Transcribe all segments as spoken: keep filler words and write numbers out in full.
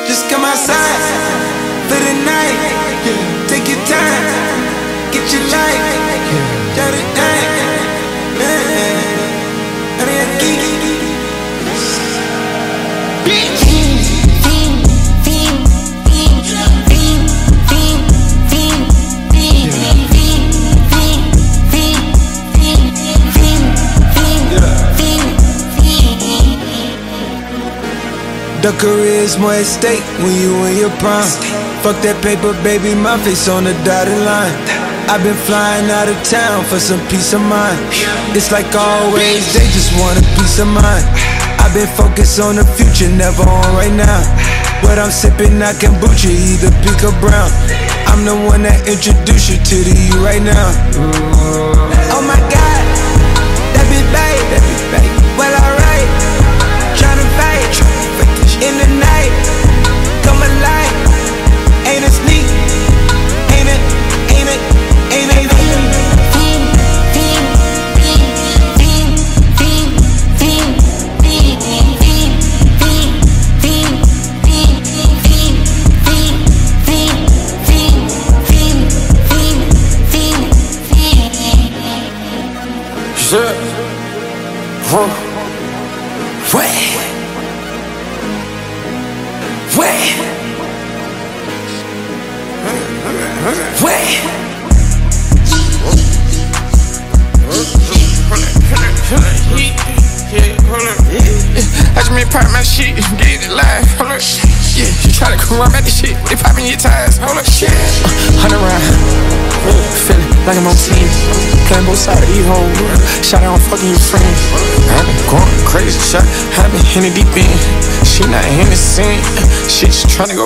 Just come outside for the night. Take your time, get your life. Shut it down. I mean, geekin. The career's more at stake when you in your prime. Fuck that paper, baby, my face on the dotted line. I've been flying out of town for some peace of mind. It's like always, they just want a peace of mind. I've been focused on the future, never on right now. But I'm sipping that kombucha, either pink or brown. I'm the one that introduced you to the you right now. Oh my God, that be babe, that be babe. Well, alright, tryna fight in the night, come alive. Ain't it sneak? Ain't it? Ain't it? Ain't it? Shit. Huh. Wait. Wait. Wait. I just made part of my shit, get it live, hold up. Yeah, you try to come around at this shit, they popping your tires, hold up, shit. Hundred round, feeling like I'm on team, playing both sides of these hoes. Shot out, I'm fucking your friends. I been going crazy, shot, I been in the deep end. She not in the scene, she just tryna go.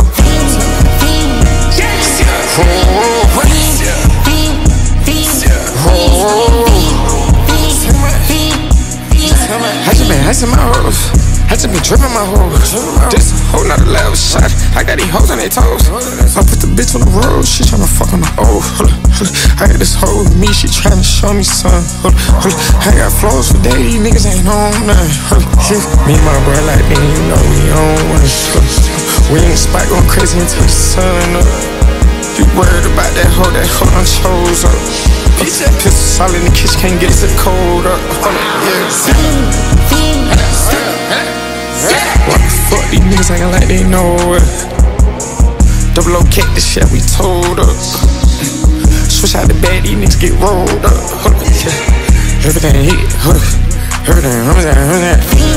I just been icing my hoes, I just been dripping my hoes. This whole nother level shot, I got these hoes on their toes. I put the bitch on the road, she tryna fuck on the old. I got this hoe with me, she tryna show me something. I got flows for days, these niggas ain't on nothing. Me and my bro like me, you know we on one. We in the spot going crazy until the sun up. You worried about that hoe, that hoe done chose up. Pistol solid in the kitchen, can't get it cold up. What the fuck, these niggas acting like they know it. Double O K, this shit we told up. Switch out the bag, these niggas get rolled up. Everything hit, everything, everything.